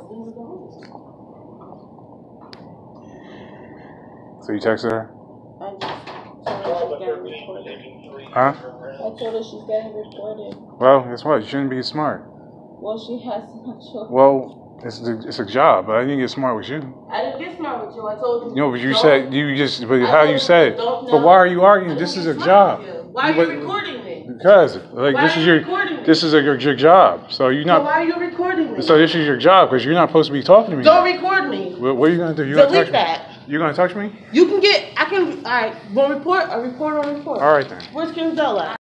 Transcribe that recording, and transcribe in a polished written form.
So you texted her? I just told her she's getting recorded. Huh? I told her she's getting recorded. Well, guess what? You shouldn't be smart. Well, she has no choice. Well, it's a job, but I didn't get smart with you. I didn't get smart with you. I told you. No, but you said but how you said it. But why are you arguing? This is a job. Why are you recording me? Because this is your job. So you're not. So why are you recording me? So this is your job because you're not supposed to be talking to me. Don't record me. What are you gonna do? You Delete gonna touch that. me? You gonna touch me? You can get. I can. All right. One report. A report on report. All right then. Where's Kinzella?